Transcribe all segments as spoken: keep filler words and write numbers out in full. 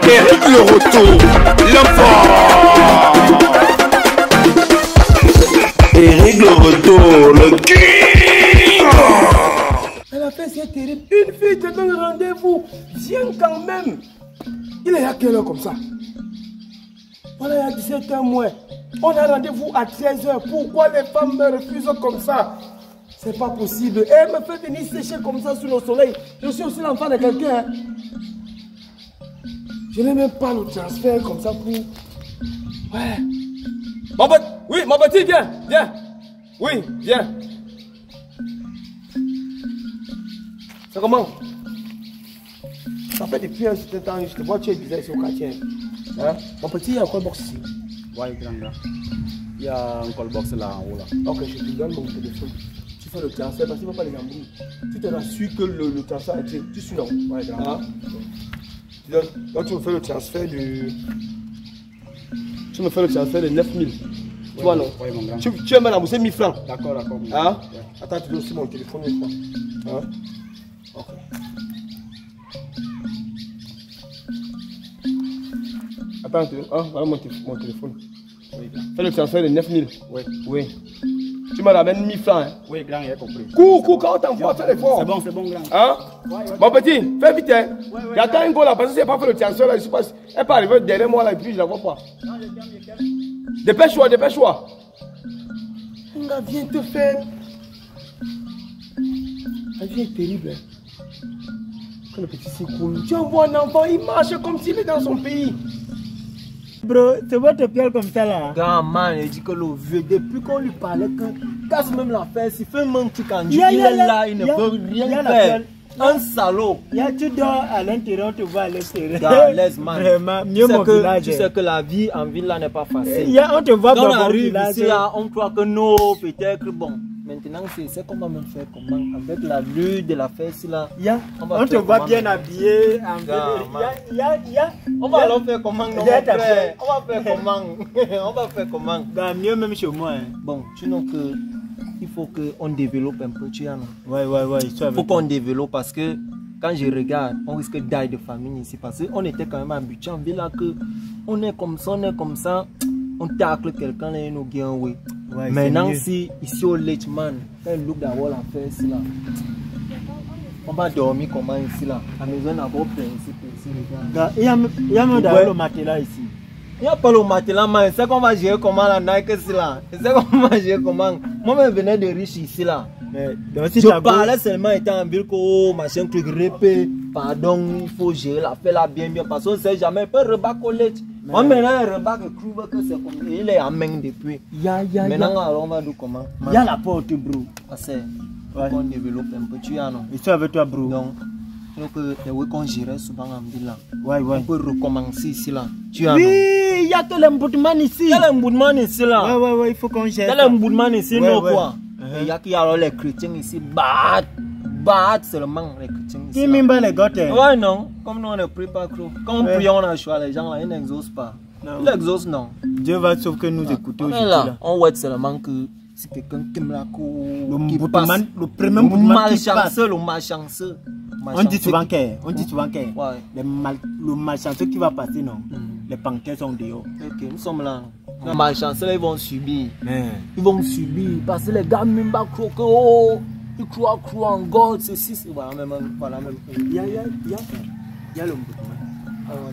Eric le retour, l'homme fort. Eric le retour, le king. Elle a fait c'est terrible. Une fille te donne rendez-vous. Viens quand même. Il est à quelle heure comme ça? Voilà, il y a dix-sept heures moins. On a rendez-vous à treize heures. Pourquoi les femmes me refusent comme ça? C'est pas possible. Et elle me fait venir sécher comme ça sous le soleil. Je suis aussi l'enfant de quelqu'un. Hein. Je n'ai même pas le transfert comme ça pour... Ouais. Mon petit, oui, mon petit, viens, viens. Oui, viens. C'est comment? Ça fait depuis un certain temps, je te vois, tu es bizarre ici au quartier. Hein? Mon petit, il y a un call box ici. Ouais, grand gars. Il y a un call box là en haut là. Ok, je te donne mon téléphone. Tu fais le transfert parce qu'il ne faut pas les embrouilles. Tu te rassures que le, le transfert a été. Tu suis non? Ouais, grand gars. Hein? Donc tu me fais le transfert du... Tu me fais le transfert de neuf mille. Tu ouais, vois non? Oui, mon grand. Tu, tu aimes remboursé mille francs. D'accord, d'accord. Hein? Ouais. Attends, tu donnes aussi mon téléphone une fois. Hein? Ok. Attends, hein? Voilà mon, mon téléphone. Oui, fais le transfert de neuf mille. Oui. Oui. Tu me ramènes mille francs. Hein? Oui, grand, il a compris. Cours, cours, quand on t'envoie, fais l'effort. C'est bon, c'est bon, grand. Hein? Ouais, ouais, mon petit, fais vite. Hein? Ouais, ouais, j'attends un go là, parce que c'est pas fait le transfert là. Je sais pas si elle peut arriver derrière moi là et puis je la vois pas. Non, je calme, je calme. Dépêche-toi, dépêche-toi. On vient te faire. La vie est terrible. Quand le petit s'y coule, tu envoies un enfant, il marche comme s'il est dans son pays. Bro, c'est votre pierre comme ça là. Grand man, il dit que le vieux, depuis qu'on lui parlait, que casse même la fesse, il fait un petit candy, Yeah, il yeah, est yeah. là, il ne Yeah, peut rien yeah, faire. la Un salaud. Là, tu dors à l'intérieur, tu vas à l'extérieur. Gars, laisse man. Vraiment, Tu mieux sais mon que- village. Tu sais que la vie en ville là n'est pas facile. Yeah, on te voit Quand on dans mon arrive village. ici là, on croit que non, peut-être bon. Maintenant, c'est qu'on va même faire comment? Avec la lutte de la fesse là. Yeah. On va On te faire voit comment? bien habillé. En Gars, il y a, il y a, On va alors faire comment non, mon Yeah, t'as frère? fait. On va faire comment? On va faire comment? Bah, mieux même chez moi. Hein. Bon, tu know que il faut qu'on développe un peu, tu vois, non? Ouais, ouais, ouais. Il Il faut qu'on développe parce que quand je regarde, on risque d'aller de famine ici parce qu'on était quand même habitué en ville là que on est comme ça, on est comme ça, on tacle quelqu'un et nous gagne, oui. Ouais, maintenant, si ici au Lechman, quand il look d'avoir la fesse là, on va dormir comment ici là? La maison n'a pas principe ici, les gars. Il y a, il y a même Ouais. le matelas ici. Il n'y a pas le matelas, mais c'est qu'on va gérer comment la Nike c'est là. C'est qu'on va gérer comment. Moi-même, je venais de riche ici là. Mais, donc, si Je t'as beau- parlais seulement étant en ville que oh, machin truc répé, pardon, il faut gérer la fait là bien bien parce qu'on ne sait jamais, il peut rebattre collège. Moi maintenant il rebat que trouve que c'est comme il est en main depuis. Ya, ya, Maintenant ya. alors on va dire comment. Il y a la porte, bro. Parce que Ouais. on développe un peu tu vois non. Je suis avec toi, bro. Donc donc les oui qu'on gérait souvent en ville là. Ouais, On ouais. peut recommencer ici là. Tu vois Oui, non. il y a que l'emboutement ici. Il y a l'emboutement ici là. Ouais, ouais, ouais, il faut qu'on Il y gère. a ça. l'emboutement ici Ouais, non ouais. quoi. Uh-huh. Il y a qui alors les chrétiens ici battent battent seulement les chrétiens ici. Qui là. m'aime pas les gâteaux? Ouais, non. Comme nous, on ne prie pas trop. Quand on Ouais. prie, on a choix. Les gens, là, ils n'exaucent pas. Non. Ils exaucent, non. Dieu va sauf que nous écouter On est aujourd'hui. là. là. On voit seulement que si quelqu'un qui me la cour, Le qui boutement- passe, le premier boutement qui passe. malchanceux, le malchanceux. On dit souvent que, on dit souvent que Ouais. le, mal, le malchanceux qui va passer, non, Mm. les panthères sont dehors. Ok, nous sommes là. Les malchanceux, là, ils vont subir. Mais, Ils vont subir. Parce que les gars, même pas croient que, oh, ils croient, croient en God, ceci, c'est voilà, même, voilà, même. il y a, il y a, il y a, il y a le boutement. Ah, ouais,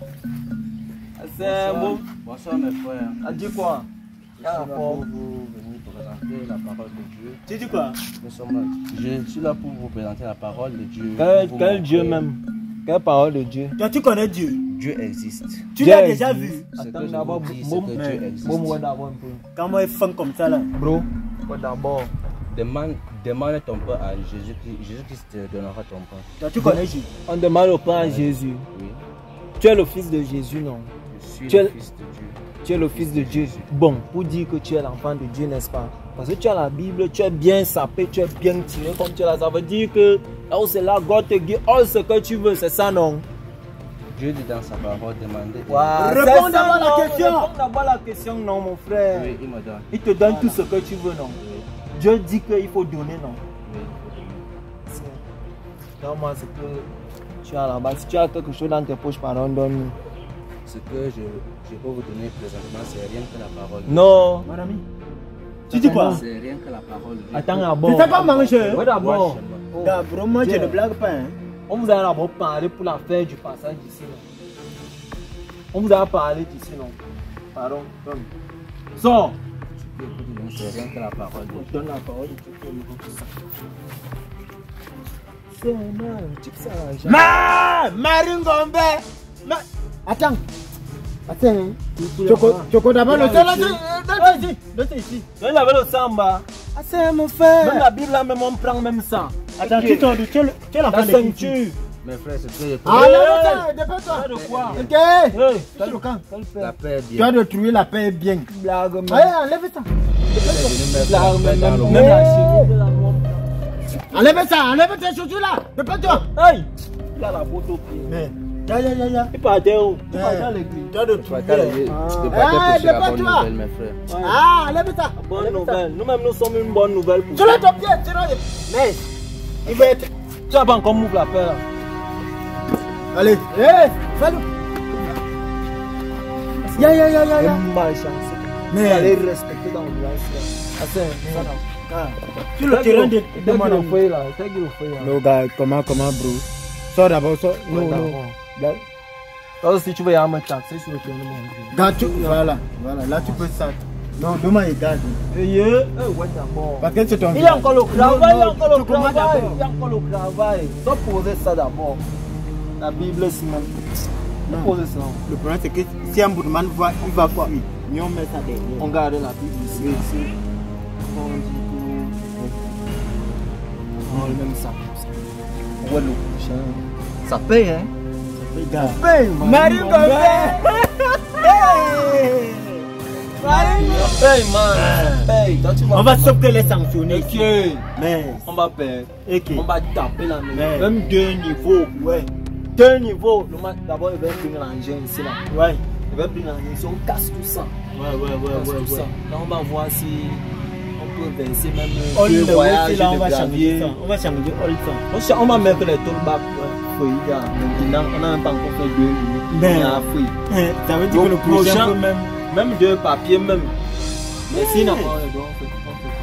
d'accord. C'est bon. Bonsoir mes frères. Elle dit quoi? Je suis là pour vous venir présenter la parole de Dieu. Tu dis quoi? Nous sommes là. Je suis là pour vous présenter la parole de Dieu. Quel, Pour quel vous Dieu montrer même? Quelle parole de Dieu? Toi, tu connais Dieu. Dieu existe. Tu Dieu l'as déjà vu. existe. Ce que Attends je d'abord, vous dis, c'est bon, que mais- Dieu existe. bon, moi d'abord un peu. Quand moi, il fait comme ça, là. Bro, moi d'abord. Demande, demande ton pain à Jésus-Christ. Jésus-Christ te donnera ton pain. Toi, tu connais Jésus. On demande au Père à Jésus. Oui. Tu es le fils de Jésus, non? Je suis Tu es- le fils de Dieu. Tu es le fils de Dieu. Bon, pour dire que tu es l'enfant de Dieu, n'est-ce pas? Parce que tu as la Bible, tu es bien sapé, tu es bien tiré comme tu es là. Ça veut dire que là où c'est là, God te guide, all ce que tu veux, c'est ça, non? Dieu dit dans sa parole, demandez. Wow. Réponds d'abord à la question. Réponds d'abord à la question, non, mon frère. Oui, il me donne. Il te donne tout ce que tu veux, non? Oui. Dieu dit qu'il faut donner, non? Oui. Non, moi, c'est que tu as là-bas. Si tu as quelque chose dans tes poches, pardon, donne-nous. Ce que je, je peux vous donner présentement, c'est rien que la parole. Non. Mon ami. Tu dis quoi? C'est rien que la parole. Attends d'abord. Tu t'as pas mangé? Oui, d'abord. Gars, bro, moi, je ne blague pas. Hein. On vous a d'abord parlé pour l'affaire du passage d'ici. On vous a parlé d'ici, non? Pardon, donne. Sors. C'est rien que la parole. Donne la parole. C'est Ma Maringombe. Ma... Attends. Attends. Choco, Choco d'abord, le seul là. Donne ici. Donne ici. Donne la le samba. Ah, c'est mon frère. Même la Bible, là, même on prend même ça. Attends, tu t'en dis, tu es l'enfant La de qui? ceinture. Mes frères, c'est ce que Ah, Hey. non, non, dépêche-toi. De quoi? Ok. Hey, C'est le camp. la paix est Tu as bien. détruit la paix bien. blague, Ouais, même. enlève ça. Blague, même. Dans le Même monde. la chérie de la noix. Enlève ça, enlève tes chaussures là. Dépêche-toi. Hey! Il a la photo. Mais, ya, ya, ya, ya. Il partait où? Il Ouais. partait à l'église. Tu as Tu vas détruit. t'arrêter de Ah, partir pour la bonne dépêche-toi. nouvelle, mes frères. Ah, enlève ça. Bonne nouvelle. Nous-mêmes, nous sommes une bonne nouvelle pour Tu toi. l'as ton pied, tu l'as. Mais, il va être. Tu n'as pas encore mouvé la paix là. Allez, hé, fais-le. Ya, ya, ya, ya, ya. Malchance. Mais- Mais allez respecter dans le village. Ah, c'est ça. Ah, sur le terrain de, de mon T'as ami. fait là. T'as qu'il le fait là. Non, gars, comment, comment, bro? Sors d'abord, sors. Non, Ouais, non. d'abord. Là, Alors, si tu veux y aller me taxer sur le terrain de mon vie. gars, tu, voilà, voilà, là, tu peux ça. Non, demain, il garde. Eh, eh, ouais, d'abord. Parce que c'est ton Il y a encore le travail, il y a Non, encore tu le commandes travail, d'abord. il y a encore le travail. Faut poser ça d'abord. La Bible, c'est même. Non. Faut poser ça. Le problème, c'est que si un boudman voit, il va fuir. Mais on met ça derrière. On garde la Bible ici. ici. On dit que. On même ça. Ouais, le prochain. Ça paye, hein? Regarde. Paye, man. Marie Gombe. Hey! Marie Paye, man. Paye. Toi, tu vas. On va sauf que les sanctionner. Ok. Mais, On va payer. ok. On va taper la maison. Ouais. Même deux niveaux. Ouais, Deux niveaux. Le match, d'abord, il va prendre l'engin ici, là. ouais. Il va prendre l'engin ici. On casse tout ça. Ouais, ouais, ouais, Casse ouais, tout ça. ouais. Là, on va voir si on peut verser même On deux le voyages voit là, on de va changer gravier. ça. On va changer all ça. On cha- On va mettre les tollbacks. Oui, gars. Maintenant, on n'a même pas encore fait deux minutes. Mais- On a fouillé. Hein, ça veut dire Donc, que le prochain prochain- peut même. Même deux papiers, même. Mais si, Yeah. on a on fait on fait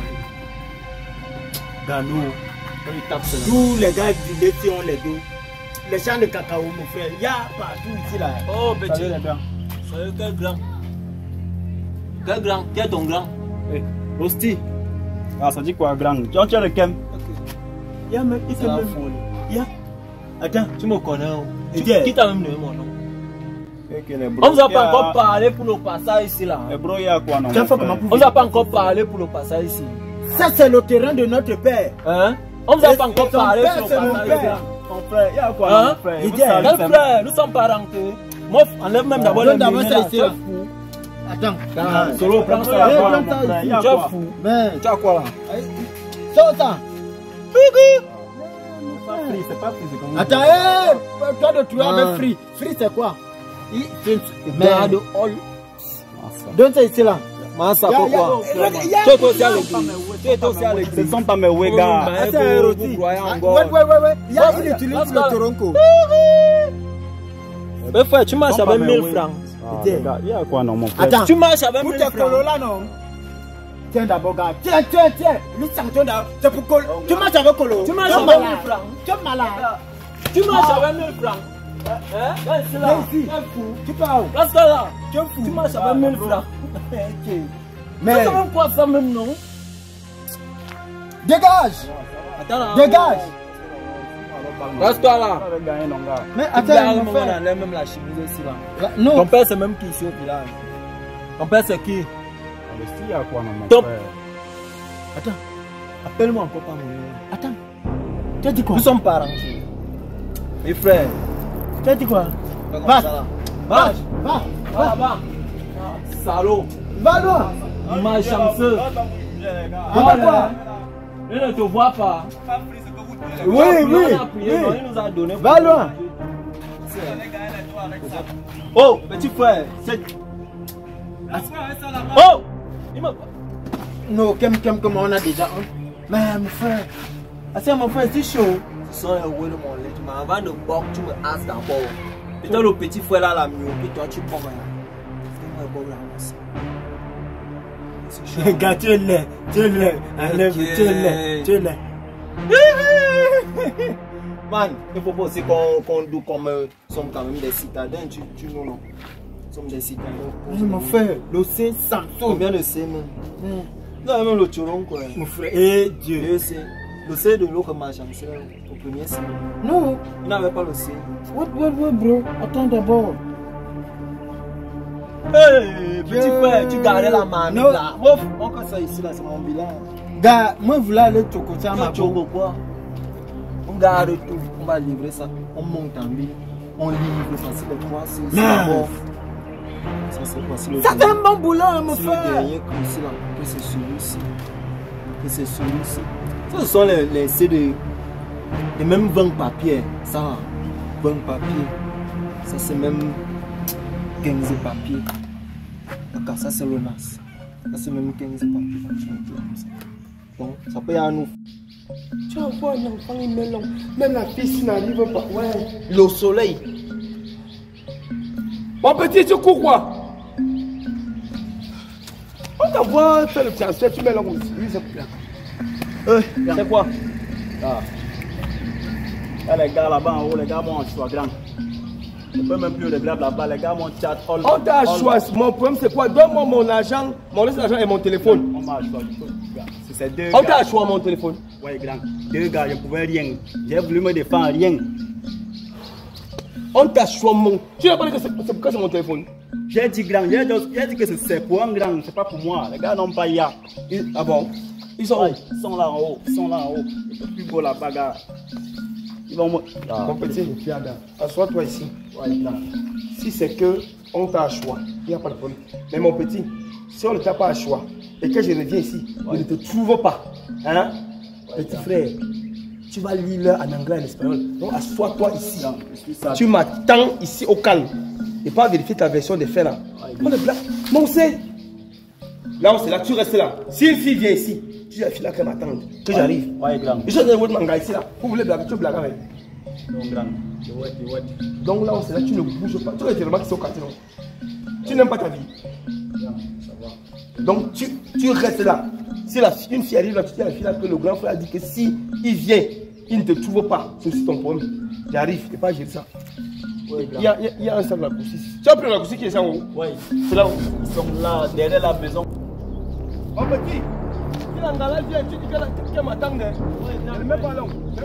Gano. On lui tape cela. Tous les gars du laitier ont les dos. Les champs de cacao, mon frère. Il y a partout ici là. Oh, Salut, petit. les gars. Salut, quel grand. Quel grand. Quel ton grand. Rosti. Ah, ça dit quoi, grand? Tu as le kem? Il y a même. Il C'est fait la même. folie. Il y a. Attends. Tu me connais. hein? Et Tu- bien. Qui t'a même donné mon nom? Ok, les bros. On vous a Il y pas encore parlé pour le passage ici là. Les bros, il y a quoi, non? Tu as mon fait frère? comment pour- On vous a pas encore parlé pour le passage ici. Ça, c'est le terrain de notre père. Hein? On vous a Et- pas encore et ton parlé père, sur le c'est mon passage père. ici là. Mon frère, il y a quoi, Hein? non, mon frère? Il Vous dit, savez, Quel c'est- frère? Nous sommes pas rentrés. Moi, enlève même d'abord Donne les d'abord lunettes ça là. ici, Tu es là. fou. Attends. Ah, Ah, Solo, prends Il y ça. a Eh, quoi, prends mon ça frère? ici. Il y a Tu es quoi? fou. Mais. Tu as quoi, là? Sors ça. C'est pas free, c'est pas free, c'est comme- Attends, hé! Toi de tuer Ah. avec Free. Free, c'est quoi? Il- c'est- Garde Mais. all. Ah, ça. Donne ça ici là. Mais ça Y a- pourquoi? y a- y a- Toi, toi aussi à l'église. Toi, toi aussi à Ce l'église. sont pas mes ouais, gars. Mais Ah, c'est vous- un vous rôti. croyez Ah, encore. ouais, ouais, ouais, ouais. Il y a, Parce il que- utilise parce le que- toronco. Mais frère, tu marches Ce sont pas avec mes mille ouais. francs. Ah, les gars, il y a quoi, non, mon frère? Attends. Tu marches avec Pour mille tes francs. colos là, non? Tiens d'abord, gars. Tiens, tiens, tiens. Lui, sanction d'abord. C'est pour colo. Tu marches avec colo. Tu marches es avec malade. mille francs. Tu es malade. Tu marches avec mille francs. Hein? Viens ici là. Viens ici. Tu es fou. Tu parles. Reste là. Tu es fou. Tu marches avec mille francs. Mais. C'est même quoi ça même non? Dégage. Attends là. Dégage. Reste-toi là. Ça va gagner, non, gars. Mais Tu attends, regardes mon même frère. on enlève même la chemise ici là. Là, Ton Non. père c'est même qui ici au village. Ton père c'est qui? Rosti, il y a quoi, non, mon Top. frère? Attends. Appelle-moi encore pas mon nom. Attends. Tu as dit quoi? Nous sommes parents. Mes frères. Tu as dit quoi? Fais comme Va. ça, là. Va. Va. Va, va. Salaud. Va loin. Malchanceux. Va quoi? Il ne te voit pas. Oui, Tu as prié, oui, on a prié, oui. non, il nous a donné. Va loin. Oh, petit frère. c'est- Oh! Il m'a pas. Non, comme, comme, comme on a déjà. hein. Mais mon frère. Ah, c'est mon frère, c'est chaud. sont les roues de mon lait. Tu m'as avant de boire, tu me as d'abord. Et toi, le petit frère là, la mieux, et toi, tu prends là. C'est moi, là. Regarde, tu es laid, tu es laid, enlève, tu es laid, tu es laid. Man, il faut pas aussi qu'on qu doit comme euh, sommes quand même des citadins, tu, tu nous non. Nous sommes des citadins. Je mon frère, le C Samsung. Combien de C même? Mm. Non, même le turon quoi. Mon frère, et Dieu. Le C. Le C de l'autre marchand, c'est au premier C. Non. Il n'avait pas le C. What, what, what, bro? Attends d'abord. Hey, petit frère, tu gardais la main non. Là. Bon, encore ça ici là, c'est mon bilan. Gars, moi, je voulais aller au côté à ma peau. Quoi? On garde tout, on va livrer ça, on monte en ville, on livre ça, c'est le trois, c'est d'abord. Ça c'est quoi? C'est le ça fait un bon boulot, mon frère. C'est le dernier que c'est là, que c'est celui-ci, que c'est celui-ci. Ce sont les, les C de, de même vingt papiers, ça, vingt papiers. Ça c'est même quinze papiers. D'accord, ça c'est le N A S. Ça c'est même quinze papiers. Donc ça peut y aller à nous. Tu envoies un enfant et melon. Même la fille n'arrive pas. Ouais. Le soleil. Mon petit, tu cours quoi? On t'envoie faire le transfert, tu mets l'homme aussi. Oui, c'est bien. Euh, c'est quoi? Ah. Là, les gars là-bas en haut, les gars m'ont choix grand. Je peux même plus les blabla là-bas, les gars m'ont chat. On t'a choisi. Mon problème c'est quoi? Donne-moi mon argent, mon laisse l'argent et mon téléphone. On m'a choisi. C'est deux on t'a choisi mon téléphone. Ouais, grand. Deux gars, je ne pouvais rien. J'ai voulu me défendre, rien. On t'a choisi mon. Tu n'as pas dit que c'est pourquoi c'est mon téléphone? J'ai dit grand, j'ai dit que c'est pour un grand, c'est pas pour moi. Les gars n'ont pas y a. Ah bon? Ils sont où? Ils sont là en haut, ils sont là en haut. C'est plus beau la bagarre. Ils vont me. Ah, mon petit, assois-toi ici. Ouais, grand. Si c'est que on t'a choisi, il n'y a pas de problème. Mais mon petit, si on ne t'a pas choisi et que je reviens ici, ouais. Je ne te trouve pas. Hein? Ouais, petit frère, tu vas lire en anglais et en espagnol. Donc assois-toi ici. Non, tu m'attends ici au calme. Et pas vérifier ta version des faits là. Ouais, on est là. Mon c'est. Là, c'est là, tu restes là. Si une fille vient ici, tu dis à la fille là qu'elle m'attende. Que ouais. J'arrive. Ouais, grand. Je vais votre manga ici là. Vous voulez blaguer, tu blagues avec. Non, grand. Donc là, c'est là, tu ne bouges pas. Tu regardes qu'ils sont quartier. Tu n'aimes pas ta vie. Ça va. Donc tu, tu restes là. Si la, une fille arrive là, tu dis à la fille là que le grand frère a dit que si il vient, il ne te trouve pas. C'est aussi ton problème. J'arrive, et pas gérer ça. Ouais, il, y a, il, y a, il y a un sac de la coussi. Tu as pris la coussi qui est là en haut? Oui. C'est là où? Ils sont là, derrière la maison. Oh petit, si l'angala vient, tu dis qu'elle m'attend. Elle ne met pas là.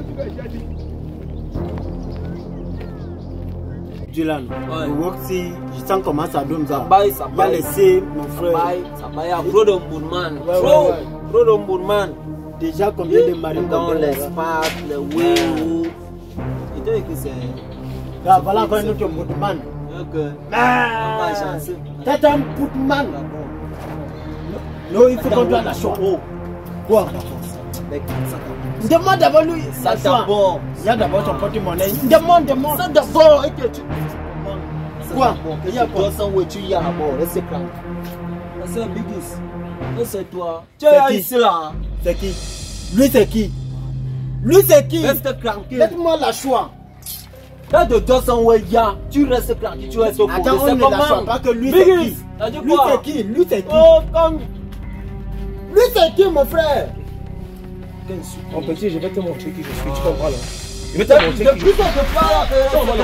Dylan, ouais. Le work si je sens comment ça donne ça. Bye, ça va laisser mon frère. Bye, ça va y avoir trop de mouvement. Trop, trop de mouvement. Déjà combien de maris dans l'espace, le wéou. Et tu sais que c'est. Ah, voilà encore un autre mouvement. Ok. Ah, c'est un mouvement. Non, il faut qu'on doit la choix. Quoi? Demande d'abord lui. Ça d'abord. Il y a d'abord ton porte-monnaie. Demande, demande. Ça d'abord. Et que tu. Quoi? Il y a quoi? Ça où tu y as d'abord. Laissez prendre. C'est un bigis. C'est toi. Tu es ici là. C'est qui? Lui c'est qui? Lui c'est qui? Reste tranquille. Laisse-moi la choix. Là de deux cents où il y a. Tu restes tranquille. Tu restes au Attends, on ne la choix pas que lui c'est qui? Lui c'est qui? Lui c'est qui? Oh, comme. Lui c'est qui mon frère? Mon petit, je vais te montrer qui je suis, tu comprends là? Je vais te montrer qui je suis. Depuis qu'on te parle,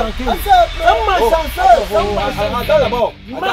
attends d'abord.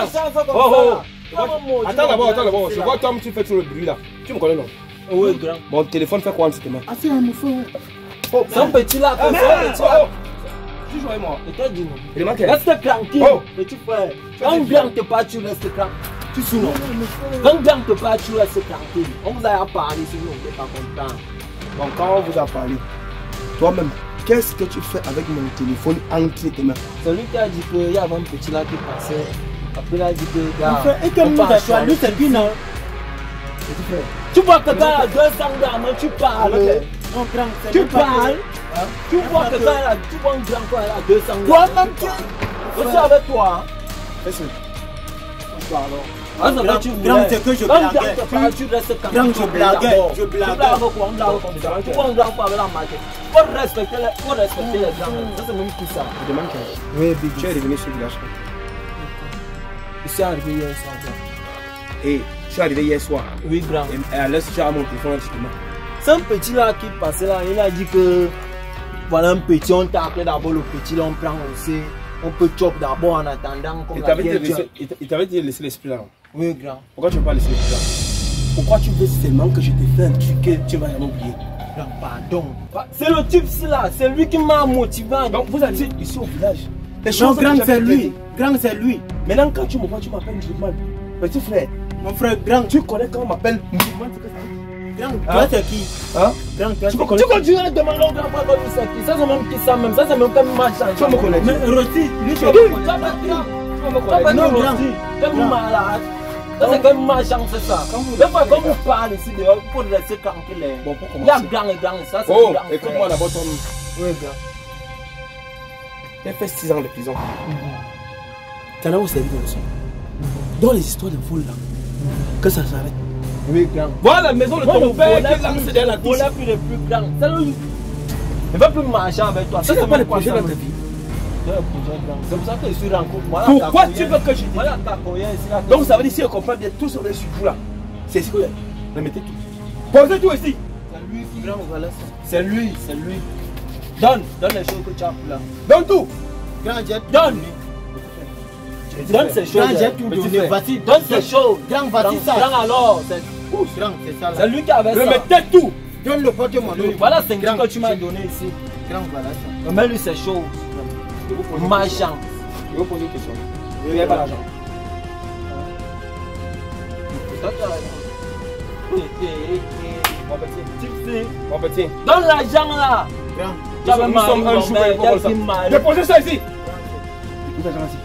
Attends d'abord, attends d'abord. Je vois Tom, tu fais tout le bruit là. Tu me connais non? Oui, grand. Mon téléphone fait quoi en cette main? Ah, c'est un frère. C'est un petit là, c'est un petit là. Tu joues avec moi. Et toi, dis-nous. Il est manqué. Reste tranquille, petit frère. Quand bien te pas, tu restes tranquille. Tu suis non. Quand bien te pas, tu restes tranquille. On vous a parlé, sinon on n'est pas content. Donc quand on vous a parlé, toi-même, qu'est-ce que tu fais avec mon téléphone entre tes mains? Celui qui a dit qu'il y avait un petit là qui passait. Après il a dit que gars. Et comme nous a choisi, c'est qui non? Tu vois que quand il a deux cents grammes, tu parles. Tu parles. Tu vois que quand il a tu vois un grand quoi, il a deux cents grammes. Toi-même tu. Je suis avec toi. Fais ça. alors. Grand, grand, c'est que je blaguais. Tu restes quand Grand, je blaguais. Je blaguais. Pourquoi on blague comme ça? Pourquoi on blague pas avec la marque? Faut respecter les, faut respecter les grands. Ça c'est même tout ça. Je demande quelque chose. Oui, Big. Tu es revenu sur le village. Je suis arrivé hier soir. Et je suis arrivé hier soir. Oui, grand. Et à l'heure, tu as mon téléphone justement. C'est un petit là qui passait là, il a dit que voilà un petit, on t'a appelé d'abord le petit, là on prend aussi, on peut chop d'abord en attendant. Il t'avait dit de laisser l'esprit là. Oui, grand. Pourquoi tu ne veux pas laisser l'esprit là? Pourquoi tu veux seulement que je te fais un truc que tu vas jamais oublier? Grand, pardon. C'est le type là, c'est lui qui m'a motivé. Donc vous êtes ici au village. Les choses grand c'est lui. Grand c'est lui. Maintenant quand tu me vois, tu m'appelles musulman. Petit frère. Mon frère grand. Tu connais quand on m'appelle musulman? Grand, toi c'est qui? Hein? Grand, toi tu continues à demander au grand pas de c'est qui? Ça c'est même qui ça même, ça c'est même comme machin. Tu me connais? Mais Rossi, lui c'est qui? Tu me connais? Non, grand. T'es malade. Ça c'est comme machin, c'est ça. Des fois quand vous parlez ici dehors, il faut rester tranquille. Bon, pour il y a commencer. grand et grand, ça c'est Oh, grand. écoute-moi d'abord ton... Oui, grand. Tu as fait six ans de prison. Tu en as où servi de leçon. Dans les histoires de vol là, que ça s'arrête. Oui, grand. Voilà la maison de ton père qui est lancée derrière la douche. Voilà plus le plus grand. C'est lui. Il ne va plus marcher avec toi. Ça, c'est pas le projet dans ta vie. C'est pour ça que je suis rencontré. Pourquoi tu veux que je dise? Voilà ta courrière ici. Donc ça veut dire si on comprend bien tout sur les sujets là. C'est ce que je mettez tout. Posez tout ici. C'est lui qui grand, voilà ça. C'est lui, c'est lui. Donne, donne les choses que tu as là. Donne tout. Grand, j'ai donne. Donne ces choses. Grand, j'ai tout donné. Vas-y, donne ces choses. Grand, vas-y ça. Grand alors. Grand, c'est ça là. C'est lui qui avait ça. Remettez tout. Donne le porte-monnaie. Voilà cinq que tu m'as donné ici. Grand, voilà ça. Remets-lui ces choses. Machin. Je vais vous poser une question. Vous n'avez pas l'argent. Mon petit. Donne l'argent là. Nous sommes un jour pour ça. Déposez ça ici. Déposez l'argent ici.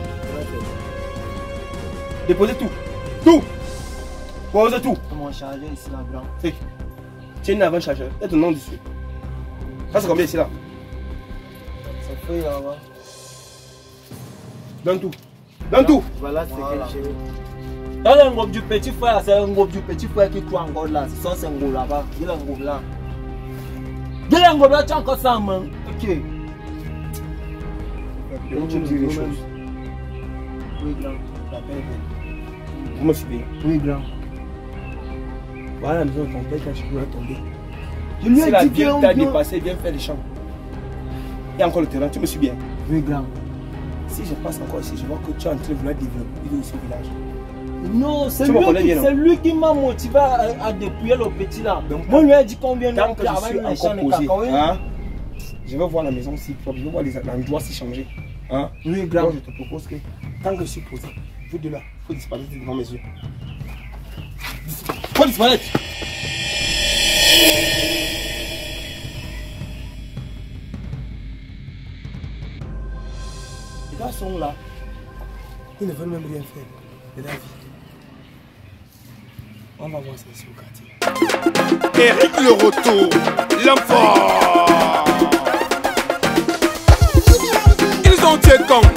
Déposez tout. Tout. Posez tout. Comment charger ici là, grand? C'est. Tiens une avant chargeur. Et ton nom dessus. Ça c'est combien ici là? Ça fait là-bas. Donne tout. Donne tout. Voilà, c'est que j'ai. Dans le groupe du petit frère, c'est un groupe du petit frère qui croit encore là. C'est ça, c'est un groupe là-bas. Il a un groupe là. Il a un groupe là, tu as encore ça en main. Ok. Donc tu me dis les choses. Oui, grand. Vous me suivez? Oui, grand. Voilà la maison de ton père quand je pourrais tomber. Je lui Si ai la dit vie qu'on t'a doit- dépassé, viens faire les champs. Il y a encore le terrain, tu me suis bien. Oui, grand. Si je passe encore ici, je vois que tu es en train de vouloir développer ici au village. Non, c'est Tu me lui, connais qui- bien, non? c'est lui qui m'a motivé à, à dépouiller le petit là. Donc, moi, lui ai dit combien de Tant temps que je suis encore posé, hein, je vais voir la maison si propre, je vais voir les endroits si changer. Hein? Oui, grand. Donc, je te propose que tant que je suis posé, vous de là, il faut disparaître devant mes yeux. Il faut disparaître. Les gars sont là. Ils ne veulent même rien faire de la vie. On va voir ça ici au quartier. Eric le retour, l'homme fort. Ils ont tué quand